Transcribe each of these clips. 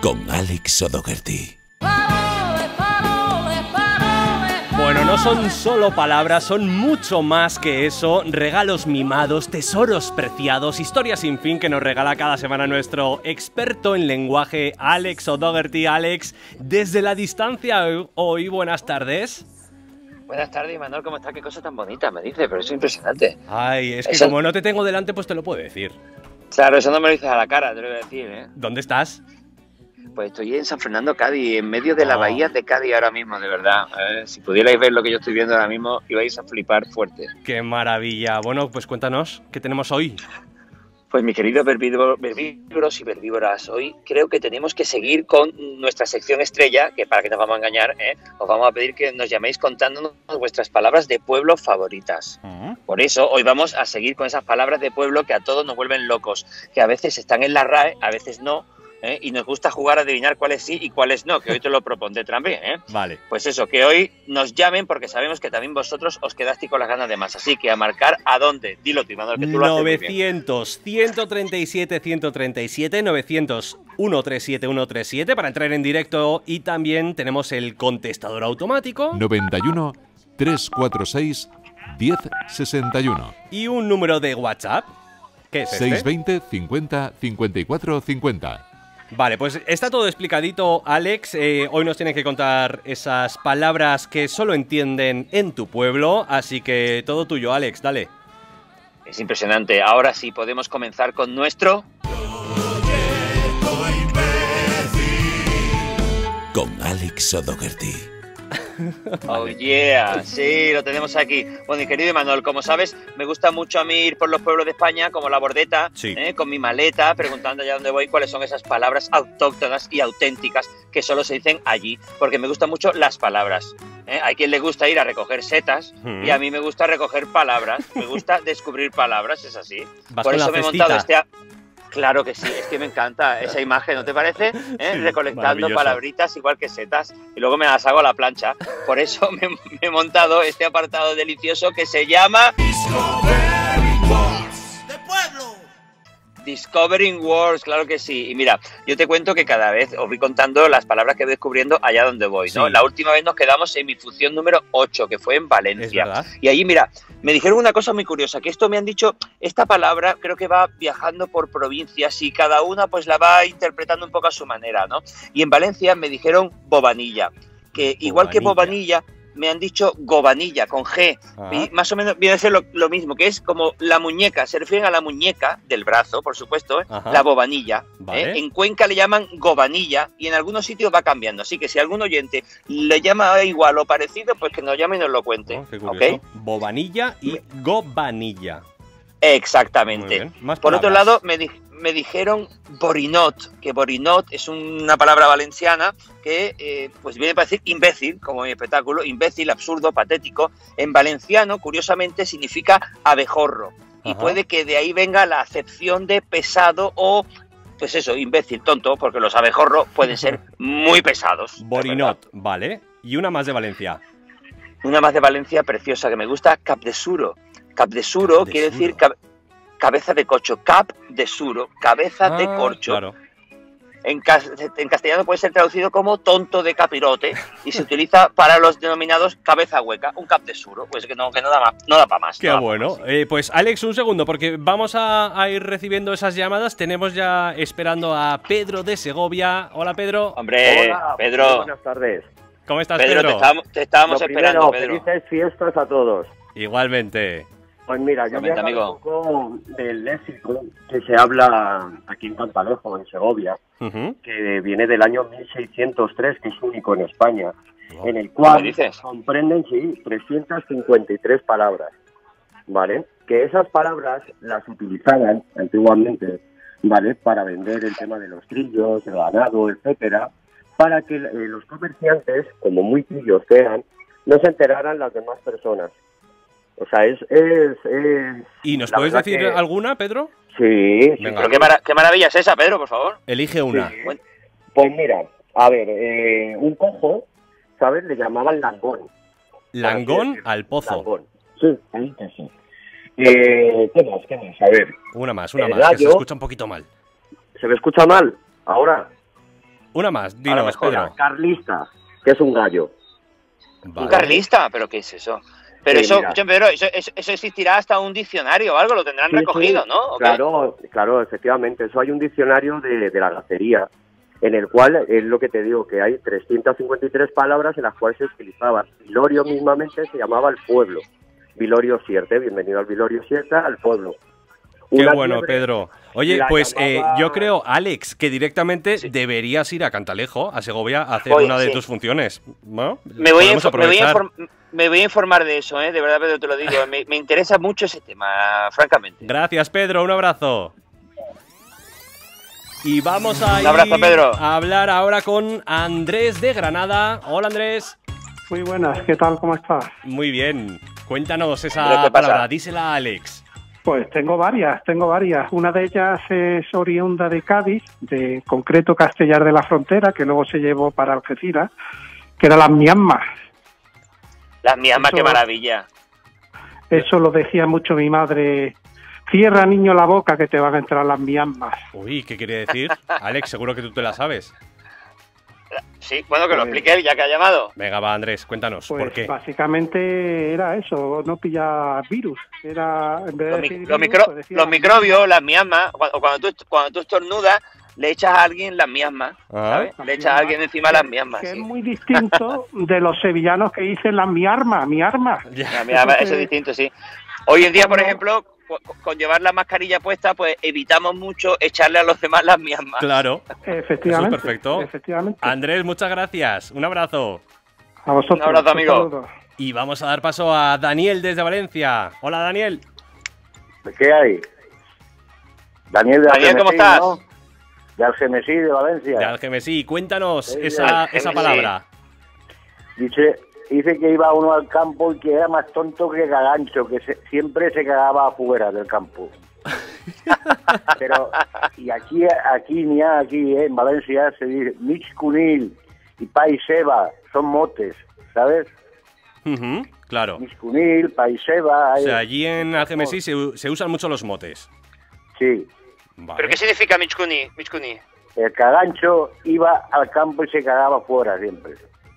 con Alex O'Doherty. Bueno, no son solo palabras, son mucho más que eso. Regalos mimados, tesoros preciados, historias sin fin que nos regala cada semana nuestro experto en lenguaje, Alex O'Doherty. Alex, desde la distancia hoy, buenas tardes. Buenas tardes, Manuel, ¿cómo estás? Qué cosa tan bonita, me dice, pero eso es impresionante. Ay, es que eso... como no te tengo delante, pues te lo puedo decir. Claro, eso no me lo dices a la cara, te lo voy a decir, ¿eh? ¿Dónde estás? Pues estoy en San Fernando, Cádiz, en medio de la bahía de Cádiz ahora mismo, de verdad. Si pudierais ver lo que yo estoy viendo ahora mismo, ibais a flipar fuerte. ¡Qué maravilla! Bueno, pues cuéntanos, ¿qué tenemos hoy? Pues mis queridos herbívoros y herbívoras, hoy creo que tenemos que seguir con nuestra sección estrella, que para que nos vamos a engañar, os vamos a pedir que nos llaméis contándonos vuestras palabras de pueblo favoritas. Por eso hoy vamos a seguir con esas palabras de pueblo que a todos nos vuelven locos, que a veces están en la RAE, a veces no, y nos gusta jugar a adivinar cuáles sí y cuáles no, que hoy te lo propondré también. Vale. Pues eso, que hoy nos llamen porque sabemos que también vosotros os quedasteis con las ganas de más. Así que a marcar a dónde. Dilo tú, Manuel, que tú lo haces muy bien. 900-137-137, 900-137-137 para entrar en directo, y también tenemos el contestador automático 91-346-1061 y un número de WhatsApp, ¿qué es este? 620 50 54 50. Vale, pues está todo explicadito, Alex. Hoy nos tienes que contar esas palabras que solo entienden en tu pueblo, así que todo tuyo, Alex, dale. Es impresionante. Ahora sí podemos comenzar con nuestro... Con Alex O'Doherty. Oh yeah, sí, lo tenemos aquí. Bueno, y querido Manuel, como sabes, me gusta mucho a mí ir por los pueblos de España, como la Bordeta, sí, con mi maleta, preguntando allá dónde voy cuáles son esas palabras autóctonas y auténticas que solo se dicen allí, porque me gustan mucho las palabras. Hay quien le gusta ir a recoger setas y a mí me gusta recoger palabras, me gusta descubrir palabras, es así. Por eso me he montado este... Claro que sí, es que me encanta esa imagen, ¿no te parece? Sí, recolectando palabritas igual que setas y luego me las hago a la plancha. Por eso me he montado este apartado delicioso que se llama... Discovering Words de pueblo. Discovering Words, claro que sí. Y mira, yo te cuento que cada vez os voy contando las palabras que voy descubriendo allá donde voy, ¿no? Sí. La última vez nos quedamos en mi función número 8, que fue en Valencia. Y allí, mira, me dijeron una cosa muy curiosa, que esto me han dicho, esta palabra creo que va viajando por provincias y cada una pues la va interpretando un poco a su manera, ¿no? Y en Valencia me dijeron bobanilla, que igual que bobanilla, me han dicho gobanilla, con G. Y más o menos viene a ser lo mismo, que es como la muñeca, se refieren a la muñeca del brazo, por supuesto, la bobanilla. Vale. En Cuenca le llaman gobanilla y en algunos sitios va cambiando. Así que si algún oyente le llama igual o parecido, pues que nos llame y nos lo cuente. ¿Okay? Bobanilla y gobanilla. Exactamente. Por otro lado, me dijeron borinot, que borinot es una palabra valenciana que pues viene para decir imbécil, como mi espectáculo, imbécil, absurdo, patético. En valenciano, curiosamente, significa abejorro. Y puede que de ahí venga la acepción de pesado o, pues eso, imbécil, tonto, porque los abejorros pueden ser muy pesados. Borinot, vale. Y una más de Valencia. Una más de Valencia preciosa que me gusta, cap de suro. Cap de suro quiere decir cabeza de corcho, cap de suro, cabeza de corcho. Claro. En castellano puede ser traducido como tonto de capirote y se utiliza para los denominados cabeza hueca, un cap de suro, pues que no da para más. Qué bueno. Pues Alex, un segundo, porque vamos a ir recibiendo esas llamadas. Tenemos ya esperando a Pedro de Segovia. Hola, Pedro. Hombre, hola, Pedro. Buenas tardes. ¿Cómo estás, Pedro? Te estábamos esperando, Pedro. Felices fiestas a todos. Igualmente. Pues mira, yo voy a hablar un poco del léxico que se habla aquí en Cantalejo, en Segovia, que viene del año 1603, que es único en España, en el cual comprenden, 353 palabras, ¿vale? Que esas palabras las utilizaban antiguamente, ¿vale? Para vender el tema de los trillos, el ganado, etcétera, para que los comerciantes, como muy pillos sean, no se enteraran las demás personas. O sea, ¿Y nos puedes decir alguna, Pedro? Sí. Pero qué maravilla es esa, Pedro, por favor. Elige una. Sí. Pues mira, a ver, un cojo, ¿sabes? Le llamaban langón. ¿Langón al pozo? Langón. Sí, ahí que sí. ¿Qué más? A ver. Una más, que se escucha un poquito mal. ¿Se me escucha mal? ¿Ahora? Una más, dinos, Pedro. Carlista, que es un gallo. Vale. ¿Un carlista? ¿Pero qué es eso? Pero Sí, eso, mira. Pedro, eso existirá hasta un diccionario o algo, lo tendrán Sí, recogido, sí. ¿no? ¿O qué? Claro, efectivamente. Eso hay un diccionario de la gacería, en el cual es lo que te digo, que hay 353 palabras en las cuales se utilizaban. Vilorio mismamente se llamaba el pueblo. Vilorio Sierte, bienvenido al Vilorio Sierte, al pueblo. Qué Una bueno, liebre Pedro. Oye, la pues llamaba- yo creo, Alex, que directamente Sí. deberías ir a Cantalejo, a Segovia, a hacer Voy, una de sí. tus funciones. ¿No? Me voy, Podemos aprovechar. me voy a informar de eso, de verdad, Pedro, te lo digo. Me interesa mucho ese tema, francamente. Gracias, Pedro. Un abrazo. Y vamos a Un abrazo, Pedro. a hablar ahora con Andrés de Granada. Hola, Andrés. Muy buenas, ¿qué tal? ¿Cómo estás? Muy bien. Cuéntanos Pero, esa ¿qué pasa? palabra. Dísela a Alex. Pues tengo varias. Una de ellas es oriunda de Cádiz, de concreto Castellar de la Frontera, que luego se llevó para Algeciras, que era las miasmas. Las miasmas, Eso- qué maravilla. Eso lo decía mucho mi madre. Cierra, niño, la boca que te van a entrar las miasmas. Uy, ¿qué quiere decir? Alex, seguro que tú te la sabes. Sí, bueno, que lo Pues- explique él, ya que ha llamado. Venga, va, Andrés, cuéntanos. Pues ¿Por qué? básicamente era eso, no pillar virus. Era, en vez de decir Los virus, pues decía microbios, las miasmas, cuando tú estornudas, le echas a alguien las miasmas, ¿sabes? Las Le echas a miasmas, alguien encima las miasmas. Que Sí. es muy distinto de los sevillanos que dicen las mi arma. Ya. Las miasmas, eso es que- distinto, sí. Hoy en día, por Cuando- ejemplo, con llevar la mascarilla puesta, pues evitamos mucho echarle a los demás las miasmas. Claro. Efectivamente. Eso es perfecto. Efectivamente. Andrés, muchas gracias. Un abrazo. A vosotros. Un abrazo, amigo. saludo. Y vamos a dar paso a Daniel desde Valencia. Hola, Daniel. ¿Qué hay? Daniel de Daniel, ¿cómo Algemesí, estás? ¿no? De Algemesí, de Valencia. De Algemesí. Cuéntanos Sí, esa Algemesí. palabra. Dice que iba uno al campo y que era más tonto que cagancho, que siempre se cagaba afuera del campo. Pero, y aquí en Valencia se dice Mich Cunil y Paiseba, son motes, ¿sabes? Ujú, claro. Mich Cunil, Paiseba. O sea, allí en Algemesí se usan mucho los motes. Sí. Vale. ¿Pero qué significa Michkuni? Michkuni? El cagancho iba al campo y se cagaba afuera siempre.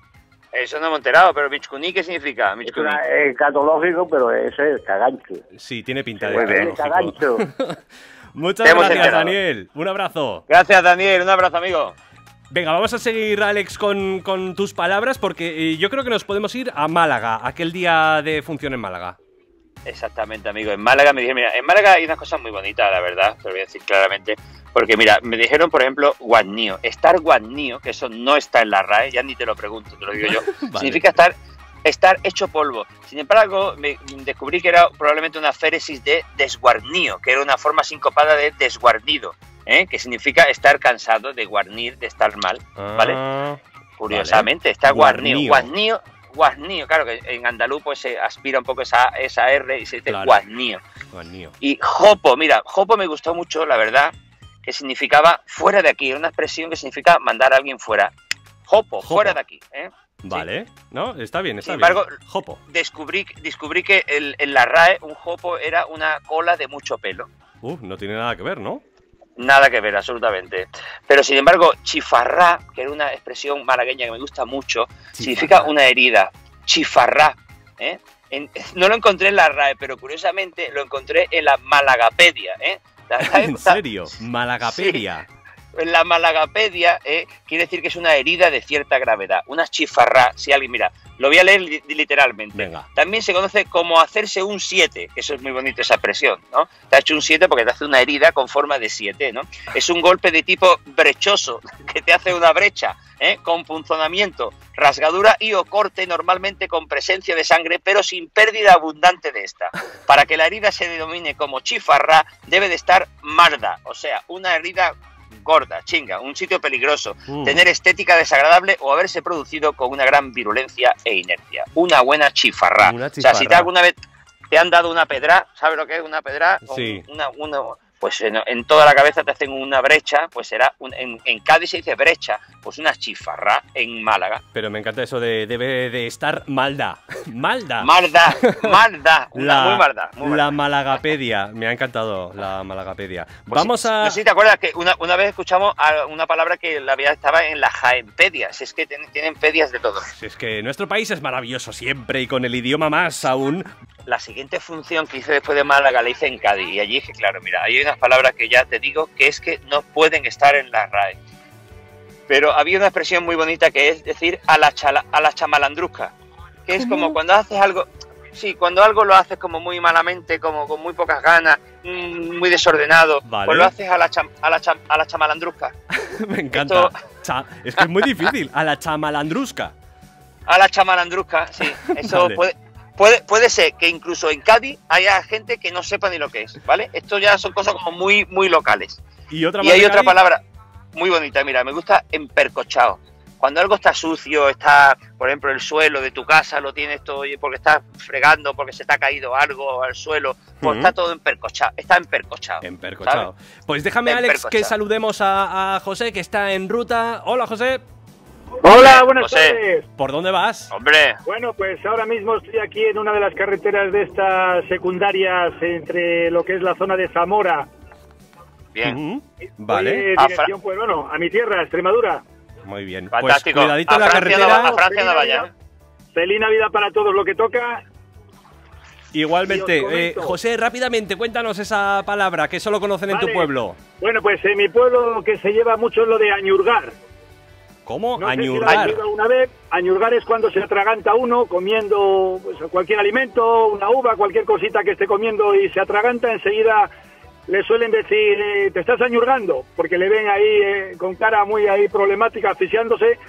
Eso no hemos enterado, pero Michkuni, ¿qué significa? Es Michkuni. catológico, pero ese es cagancho. Sí, tiene pinta de Muy bien, tecnológico. cagancho. Muchas Te hemos gracias, enterado. Daniel. Un abrazo. Gracias, Daniel. Un abrazo, amigo. Venga, vamos a seguir, Alex, con tus palabras, porque yo creo que nos podemos ir a Málaga, aquel día de función en Málaga. Exactamente, amigo. En Málaga me dijeron, mira, en Málaga hay unas cosas muy bonitas, la verdad, te lo voy a decir claramente. Porque, mira, me dijeron, por ejemplo, guarnío. Estar guarnío, que eso no está en la RAE, ya ni te lo pregunto, te lo digo yo. Vale. Significa estar hecho polvo. Sin embargo, me descubrí que era probablemente una féresis de desguarnío, que era una forma sincopada de desguarnido, que significa estar cansado de guarnir, de estar mal, ¿vale? Ah, Curiosamente, vale. está guarnío. Guarnío. Guarnío, claro que en andaluz pues se aspira un poco esa R y se dice Claro. guarnío. guarnío. Y jopo, mira, jopo me gustó mucho, la verdad, que significaba fuera de aquí, era una expresión que significa mandar a alguien fuera. Jopo, Jopo. fuera de aquí. Vale. No, está bien, está Sin bien. embargo, Jopo. Descubrí que en la RAE un jopo era una cola de mucho pelo. No tiene nada que ver, ¿no? Nada que ver, absolutamente. Pero sin embargo, chifarrá, que era una expresión malagueña que me gusta mucho, significa una herida. Chifarrá. No lo encontré en la RAE, pero curiosamente lo encontré en la Malagapedia. ¿En serio? Malagapedia. En la Malagapedia quiere decir que es una herida de cierta gravedad. Una chifarrá, si alguien mira, lo voy a leer literalmente. Venga. También se conoce como hacerse un 7, que eso es muy bonito esa expresión, ¿no? Te ha hecho un 7 porque te hace una herida con forma de 7, ¿no? Es un golpe de tipo brechoso, que te hace una brecha, con punzonamiento, rasgadura y o corte, normalmente con presencia de sangre, pero sin pérdida abundante de esta. Para que la herida se denomine como chifarrá, debe de estar marda, o sea, una herida gorda, chinga, un sitio peligroso, tener estética desagradable o haberse producido con una gran virulencia e inercia. Una buena chifarrá. Una O sea, si te chifarrá. alguna vez te han dado una pedra, ¿sabes lo que es una pedra? Sí. pues en toda la cabeza te hacen una brecha, pues será, en Cádiz se dice brecha, pues una chifarra en Málaga. Pero me encanta eso de debe de estar malda. Malda. Malda, muy malda. La Malagapedia, me ha encantado la Malagapedia. Pues vamos a... No sé si te acuerdas que una vez escuchamos una palabra que estaba en la Jaenpedia, si es que tienen pedias de todo. Si es que nuestro país es maravilloso siempre y con el idioma más aún. La siguiente función que hice después de Málaga la hice en Cádiz y allí dije, claro, mira, hay unas palabras que ya te digo que es que no pueden estar en la RAE. Pero había una expresión muy bonita que es decir a la chamalandrusca, que es como cuando haces algo, sí, cuando algo lo haces como muy malamente, como con muy pocas ganas, muy desordenado, vale. Pues lo haces a la chamalandrusca. Me encanta. Es que es muy difícil, a la chamalandrusca. A la chamalandrusca, sí, eso vale. Puede ser que incluso en Cádiz haya gente que no sepa ni lo que es, ¿vale? Esto ya son cosas como muy, muy locales. Y hay otra palabra muy bonita, mira, me gusta empercochado. Cuando algo está sucio, está, por ejemplo, el suelo de tu casa lo tienes todo porque estás fregando, porque se te ha caído algo al suelo, pues está todo empercochado, está empercochado. Empercochado. ¿Sabes? Pues déjame, Alex, que saludemos a José, que está en ruta. Hola, José. Hola, buenas tardes. ¿Por dónde vas? Hombre. Bueno, pues ahora mismo estoy aquí en una de las carreteras de estas secundarias entre lo que es la zona de Zamora. Bien. Vale. Dirección, pues bueno, a mi tierra, Extremadura. Muy bien. Fantástico. Pues cuidadito en la carretera. A Francia no vaya. Feliz Navidad para todos, lo que toca. Igualmente. José, rápidamente, cuéntanos esa palabra que solo conocen en tu pueblo. Bueno, pues en mi pueblo lo que se lleva mucho es lo de añurgar. ¿Cómo? No Añurgar. Una vez. Añurgar es cuando se atraganta uno comiendo pues, cualquier alimento, una uva, cualquier cosita que esté comiendo y se atraganta, enseguida le suelen decir, te estás añurgando, porque le ven ahí con cara muy ahí problemática, asfixiándose.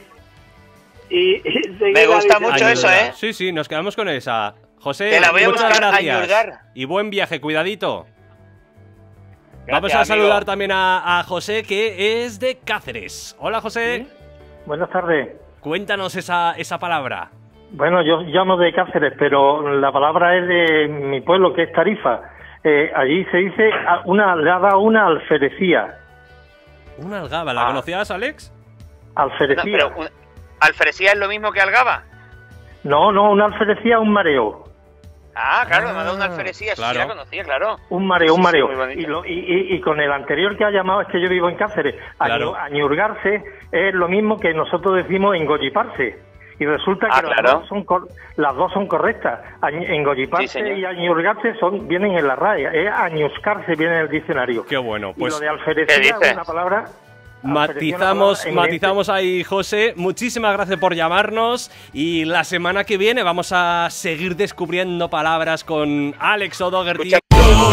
Y me gusta mucho eso, ¿eh? Sí, sí, nos quedamos con esa. José, te la voy a muchas buscar, gracias. Añurgar. Y buen viaje, cuidadito. Gracias, vamos a saludar amigo. también a José, que es de Cáceres. Hola, José. ¿Sí? Buenas tardes. Cuéntanos esa palabra. Bueno, yo llamo de Cáceres, pero la palabra es de mi pueblo, que es Tarifa. Allí se dice, le ha dado una alferecía. ¿Una algaba? ¿La conocías, Alex? Alferecía. No, pero ¿alferecía es lo mismo que algaba? No, una alferecía es un mareo. Ah, claro, me ha dado una alferecía, claro. Sí, la conocía, claro. Un mareo. Sí, y con el anterior que ha llamado, es que yo vivo en Cáceres, claro. Añurgarse es lo mismo que nosotros decimos engolliparse. Y resulta que las dos son correctas. Engolliparse y añurgarse vienen en la RAE. Añuscarse viene en el diccionario. Qué bueno. Pues, y lo de alferecía es una palabra... Matizamos ahí, José. Muchísimas gracias por llamarnos. Y la semana que viene vamos a seguir descubriendo palabras con Alex O'Doherty.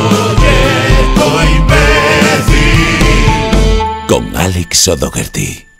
Con Alex O'Doherty.